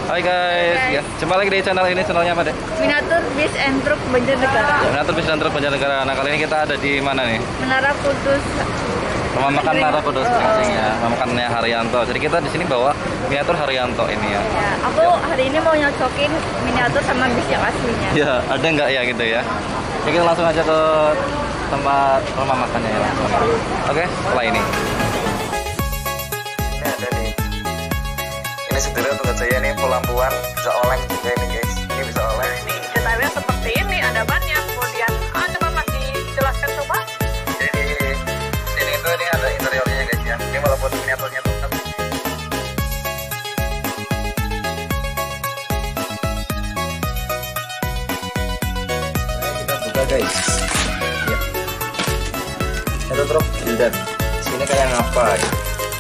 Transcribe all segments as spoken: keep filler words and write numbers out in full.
Hai guys, Hai. ya, jumpa lagi di channel ini. Channelnya apa deh? Miniatur Bis and Truk Banjarnegara. Ya, Miniatur Bis dan Truk Banjarnegara. Nah kali ini kita ada di mana nih? Menara Kudus. Rumah makan Green. Menara Kudus Oh, Gringsing oh. ya. Rumah makannya Haryanto. Jadi kita di sini bawa miniatur Haryanto ini ya. Ya, aku hari ini mau nyocokin miniatur sama bis yang aslinya. Ya, ada nggak ya gitu ya? Jadi kita langsung aja ke tempat rumah makannya ya langsung. Oke, setelah ini. Ini ada nih. Ini sebenarnya untuk saya ini pelampuan bisa oleng juga ini guys. Ini bisa oleng. Ini detailnya seperti ini, ada bannya. Kemudian, ah, coba Mas dijelaskan coba. Jadi sini itu ini ada interiornya guys ya. Ini walaupun miniaturnya tuh tapi kita buka guys. Ya. Itu truk dan sini kayak ngapa ya?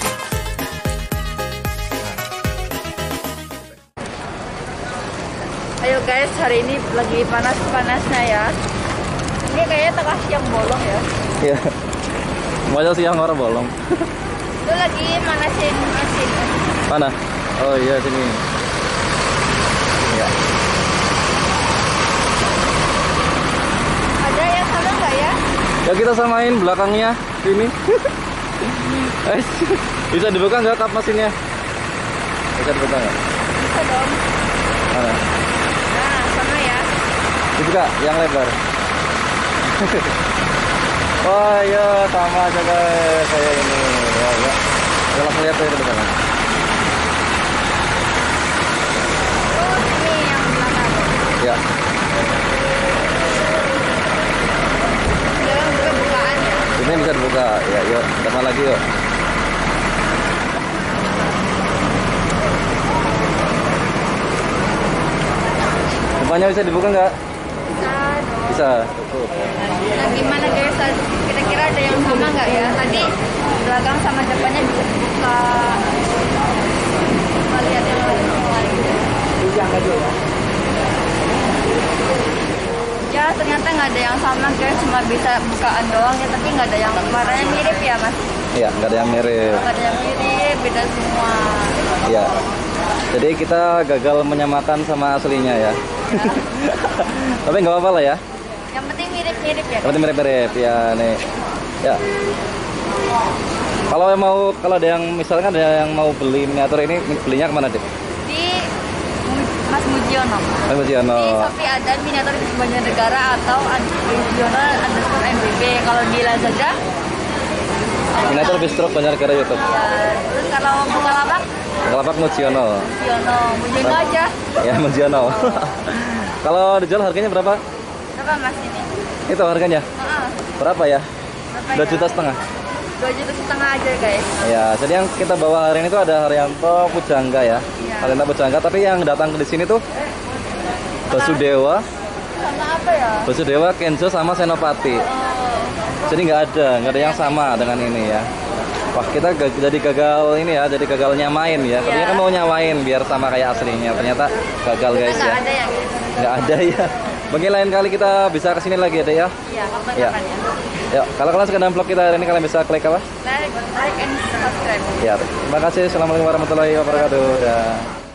Ayo guys, hari ini lagi panas-panasnya ya. Ini kayaknya tengah siang bolong ya. Iya. Masa siang orang bolong. Itu lagi manasin mesin. Mana? Oh iya sini. Ya. Ada yang sama nggak ya? Ya kita samain belakangnya sini. Eh, bisa dibuka nggak kap mesinnya? Bisa dibuka nggak? Bisa dong. Mana? Nah, sama ya. Dibuka yang lebar. Oh iya sama aja guys kayak ini. Ya ya. Kita langsung lihat aja ke depan. Oh, ini yang belakang. Ya. Dalam buka-bukaan ya. Ini bisa dibuka. Ya yuk depan lagi yuk. Depannya bisa dibuka nggak? Bisa dong. Bisa. Tuh. Nah, gimana guys? Kira-kira ada yang sama nggak ya? Tadi belakang sama depannya bisa dibuka. Kita lihat yang lain. Ya ternyata nggak ada yang sama guys, cuma bisa bukaan doang ya, tapi nggak ada yang warnanya mirip ya mas. Iya nggak ada yang mirip. Nggak ada yang mirip, beda semua. Ya. Jadi kita gagal menyamakan sama aslinya ya. Ya. Tapi nggak apa-apa lah ya. Yang penting mirip-mirip ya. Yang penting mirip-mirip ya nih. Ya. Kalau yang mau kalau ada yang misalkan ada yang mau beli miniatur ini belinya kemana deh? Di Mas Mujiono. Mas Mujiono. Di Shopee ada miniatur Banjarnegara atau Mujiono underscore M B B. Kalau di Lazada Miniatur Bis Truk Banjarnegara YouTube. ya. Terus kalau Bukalapak Kalapak Mujiono. Mujiono, Mujiono aja. Ya Mujiono. Kalau dijual harganya berapa? Berapa mas ini? Itu harganya. Heeh. Berapa ya? Berapa Dua ya? juta setengah. Dua juta setengah aja guys. Ya, jadi yang kita bawa hari ini tuh ada Haryanto Pujangga ya. Iya. Haryanto Pujangga, tapi yang datang di sini tuh Basudewa, Sama apa ya? Basudewa, Kenzo sama Senopati. Oh. Jadi nggak ada, nggak ada yang sama dengan ini ya. Wah kita gag- jadi gagal ini ya, jadi gagal nyamain ya. Tadinya kan mau nyamain biar sama kayak aslinya, ternyata gagal guys Nggak ya. ada ya guys. Nggak ada ya. Mungkin lain kali kita bisa kesini lagi ya deh ya. Iya, kapan-kapan ya. Yuk, kalau kalian suka dengan vlog kita hari ini kalian bisa klik apa? Like, like and subscribe. Ya, terima kasih. Assalamualaikum warahmatullahi wabarakatuh. Ya.